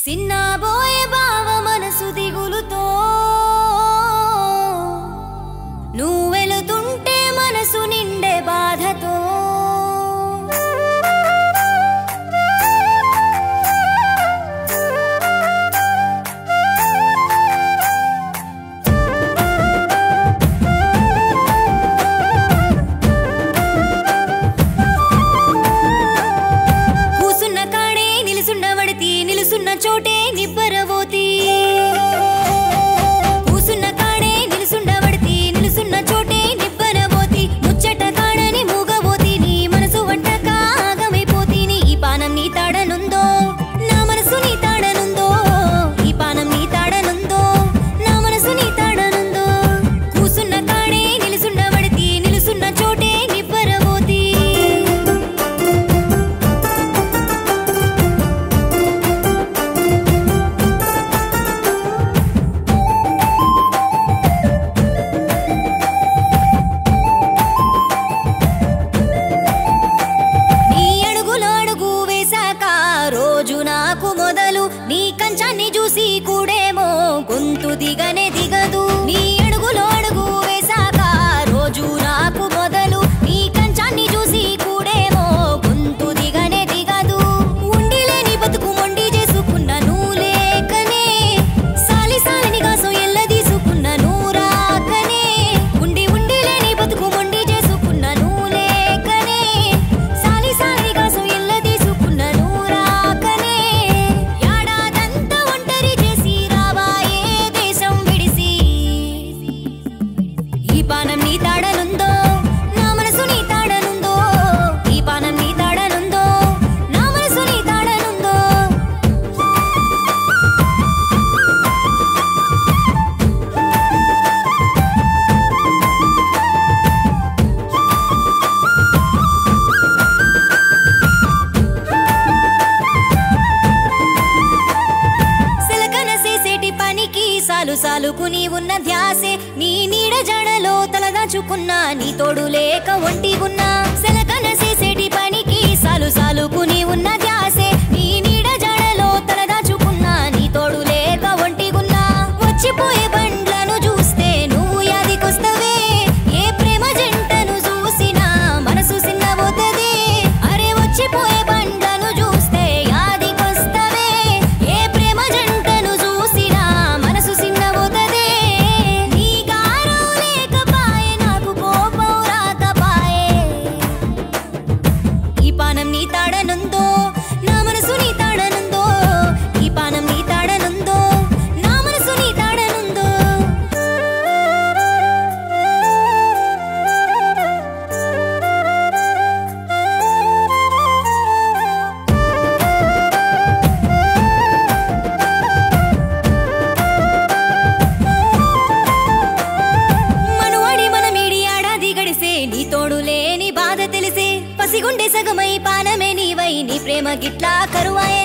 సిన్నాబోయే బావ మనసు దిగులుతో నువ్వెలుతుంటే మనసు నిండే బాధతో కూసున్న కాడే నిలుసున్నవడితి నిలుసున్న చోటే నిబ్బరవోతి కూసున్న కాడే నిలుసున్నవడితి నిలుసున్న చోటే నిబ్బరవోతి ముచ్చట కాడని మూగవోతి నీ మనసు వంట కాగమైపోతి నీ ఈ పానం నీ తాడనుందో నా మనసు నీ తాడనుందో ఈ పానం నీ తాడనుందో నా మనసు నీ తాడనుందో కూసున్న కాడే నిలుసున్నవడితి నిలుసున్న చోటే నిబ్బరవోతి నీ అడుగులో అడుగు వేశాక రోజు నాకు మొదలు నీ కంచాన్ని చూసి కూడేమో గొంతు దిగనే దిగదు నీ అడుగులో అడుగు వేశాక రోజు నాకు మొదలు నీ కంచాన్ని చూసి కూడేమో గొంతు దిగనే దిగదు ఉండి లేని బతుకు మొండి చేసుకున్న నువ్వు లేకనే సాలి సాలిని కాసం ఎల్ల తీసుకున్న నువ్వు రాకనే ఉండి లేని బతుకు మొండి చేసుకున్న నువ్వు లేకనే సాలి సాలిని కాసం ఎల్ల తీసుకున్న నువ్వు రాకనే ఏడాదంతా ఒంటరి చేసి రావాయే దేశం విడిసి ఈ పానం నీ తాడనుందో నా మనసు నీ తాడనుందో ఈ పానం నీ తాడనుందో నా మనసు నీ తాడనుందో సిలకన చేసేటి పనికి సాలు సాలుకు నీ ఉన్న ధ్యాసే నీ నీడ జడలో తలదాచుకున్నా నీ తోడు లేక ఒంటి ఉన్నా సిలకన చేసేటి పనికి సాలు సాలుకు నీ ఉన్న ధ్యాసే నీ నీడ జడలో తలదాచుకున్నా నీ తోడు లేక ఒంటి ఉన్నా వచ్చిపోయే బండ్లను చూస్తే నువ్వు యాదికొస్తవే ఏ ప్రేమ జంటను చూసినా మనసు సిన్నబోతదే అరే వచ్చిపోయే బండ్లను చూస్తే యాదికొస్తవే ఏ ప్రేమ జంటను చూసినా మనసు సిన్నబోతదే నీ గారం లేకపాయే నాకు కోపం రాకపాయే ఈ పానం నీ తాడనుందో నా మనసు నీ తాడనుందో ఈ పానం నీ తాడనుందో నా మనసు నీ తాడనుందో మనువాడి మనమేడి ఏడాది గడిసే నీ తోడు లేని బాధ తెలిసే పసిగుండె సగమై పానమే నీవై నీ ప్రేమ గిట్లా కరువాయ